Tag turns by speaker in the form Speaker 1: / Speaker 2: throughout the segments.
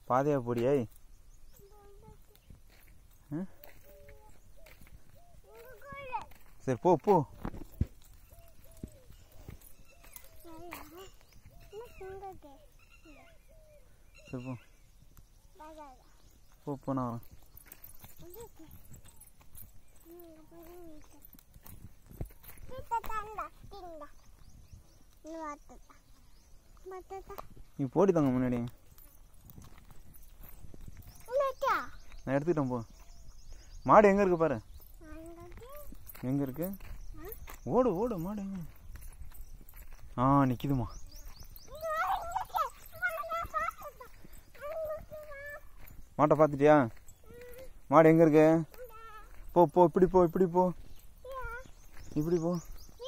Speaker 1: பாதையா போடியா? சரி போ போ. சரி போ போ போ நான் நீ போடி தாங்க முன்னாடி. நான் எடுத்துக்கிட்டேன் போ. மாடு எங்க இருக்கு பாரு. எங்க இருக்கு? ஓடு ஓடு. மாடு எங்க? நிக்குதுமா. மாட்டை பார்த்துட்டியா? மாடு எங்க இருக்கு? போ போ. இப்படி போ இப்படி போ இப்படி போ.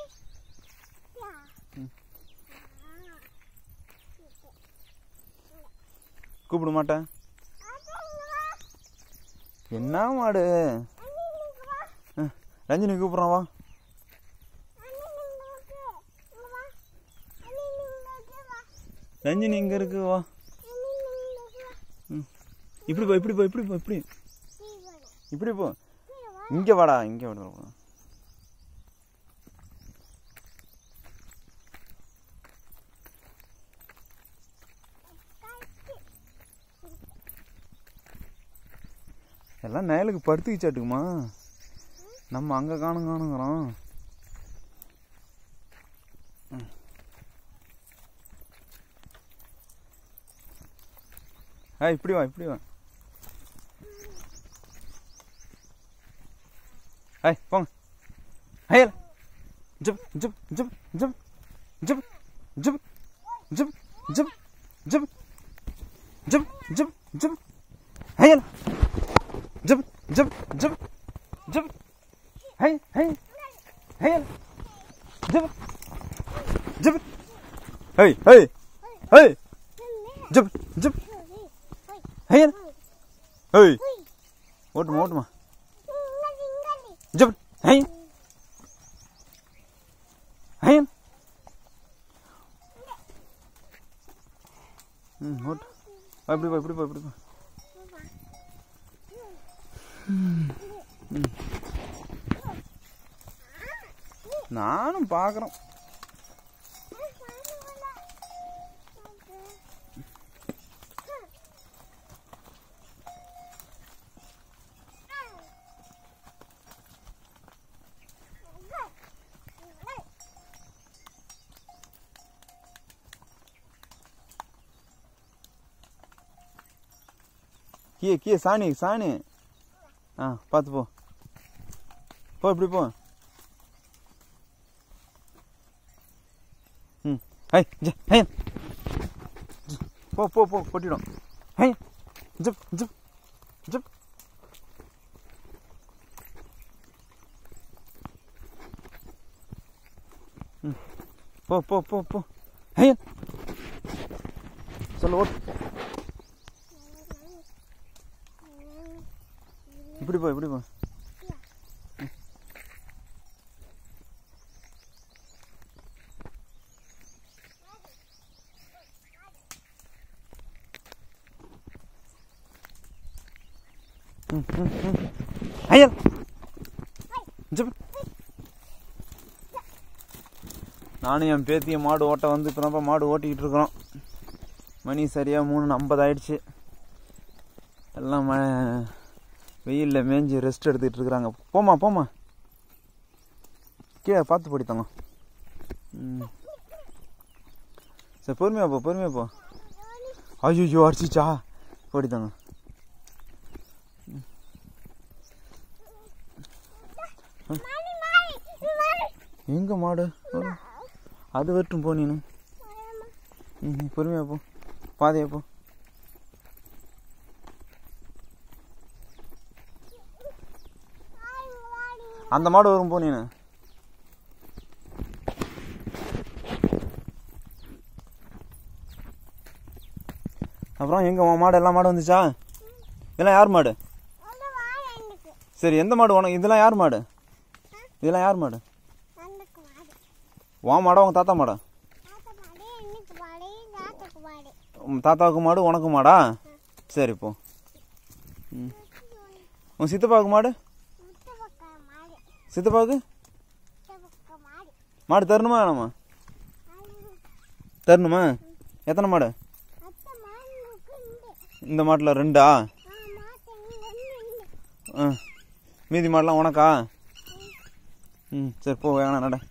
Speaker 1: கூப்பிட மாட்டேன். என்ன மாடு? ரஞ்சினி கூப்பிட்றான் வா. ரஞ்சினி இங்க இருக்கு வா. இப்படி போ இப்படி போ இப்படி போ இப்படி இப்படி போ. இங்க வாடா இங்க வாடா. எல்லாம் நயலுக்கு படுத்துக்கிச்சாட்டுக்குமா? நம்ம அங்கே காணுங்கிறோம். இப்படி வா இப்படி வா. போங்க. ஹையல் ஜப் ஜப் ஜப் ஜப் ஜப் ஜப் ஜப் ஜப் ஜப் ஜப் ஜப் ஜப் ஹையல் ஜப் ஜப் ஜப் ஜப் ஹை ஹை ஹையல் ஜப் ஜப் ஹை ஹை ஹை ஜப் ஜப் ஹையல் ஹை. ஓட்டுமா ஓட்டுமா. ஜப் ஹை ஹையல். ஓட்டு. இப்படி போ இப்படி போ இப்படி போ. நானும் பார்க்குறோம். கீழே கீழே சாணி சாணி. பார்த்து போ போ இப்படி போ. ஹை ஹை போ போ போ கொட்டிடும். ஹை ஜப் ஜப் ஜப். போ போ போ போ. ஹை சொல்லு ஓட்டு. இப்படி போ இப்படி போ. ஐயல் ஜப். நானும் என் பேத்திய மாடு ஓட்ட வந்து இப்போ மாடு ஓட்டிக்கிட்டு இருக்கிறோம். மணி சரியாக 3:50 ஆயிடுச்சு. எல்லாம் வெயிலில் மேய்ஞ்சி ரெஸ்ட் எடுத்துக்கிட்டு இருக்கிறாங்க. போமா போமா. கீழே பார்த்து படித்தாங்க. சரி பொறுமையா போ பொறுமையா போ. ஐயோ அடிச்சிச்சா படித்தாங்க. எங்க மாடு? அது வரட்டும் போ. நீனு பொறுமையா போ. பாதையா போ. அந்த மாடு வரும் போ. நீனு அப்புறம் எங்க உன் மாடு? எல்லா மாடு வந்துச்சா? இதெல்லாம் யார் மாடு? சரி எந்த மாடு உனக்கு? இதெல்லாம் யார் மாடு? இதெல்லாம் யார் மாடு? உன் மாடா உங்க தாத்தா மாடா? தாத்தாவுக்கு மாடு உனக்கு மாடா? சரி போ. உன் சித்தப்பாவுக்கு மாடு? சித்தப்பாவுக்கு மாடு தரணுமா வேணாமா? தரணுமா? எத்தனை மாடு? இந்த மாட்டில் 2ஆ? மீதி மாடெலாம் உனக்கா? சரி போ, வேணாம் நட.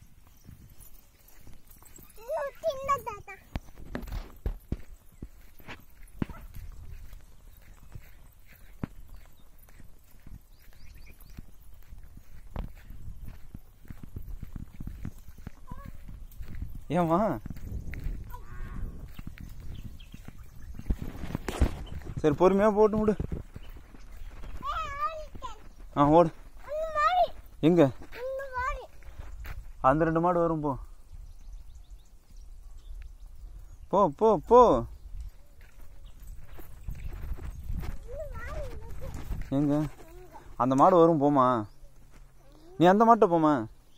Speaker 1: ஏம்மா சரி பொறுமையாக போட்டு விடு. ஓடு. எங்க அந்த 2 மாடு வரும். போ போ போ போ. எங்க அந்த மாடு வரும், போமா. நீ அந்த மாட்டை போமா.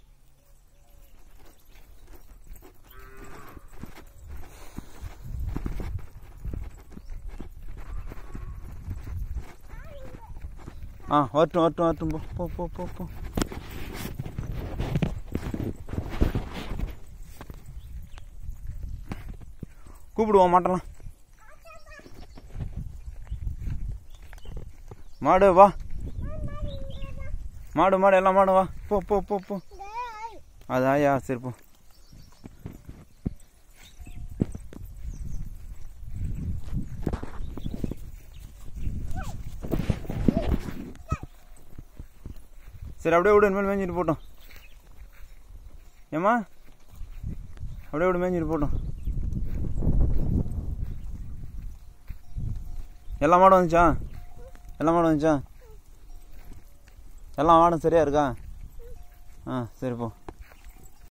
Speaker 1: வரட்டும் வரட்டும் வரட்டும். போ போ போ போ. கூப்பிடுவோம் மாட்டலாம். மாடு வா. மாடு மாடு எல்லாம் மாடு வா. போ போ போ போ. அது ஆயா. சரி போ. சரி அப்படியே விடு, இனிமேல் மேய்ஞ்சிட்டு போட்டோம். ஏம்மா அப்படியே விடு, மேய்ஞ்சிட்டு போட்டோம். எல்லா மாடும் வந்துச்சா? எல்லா மாடும் வந்துச்சா? எல்லா மாடும் சரியா இருக்கா? சரி போ.